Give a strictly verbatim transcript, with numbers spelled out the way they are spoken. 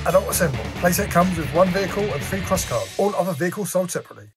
Adult Assemble. Playset comes with one vehicle and three cross cars. All other vehicles sold separately.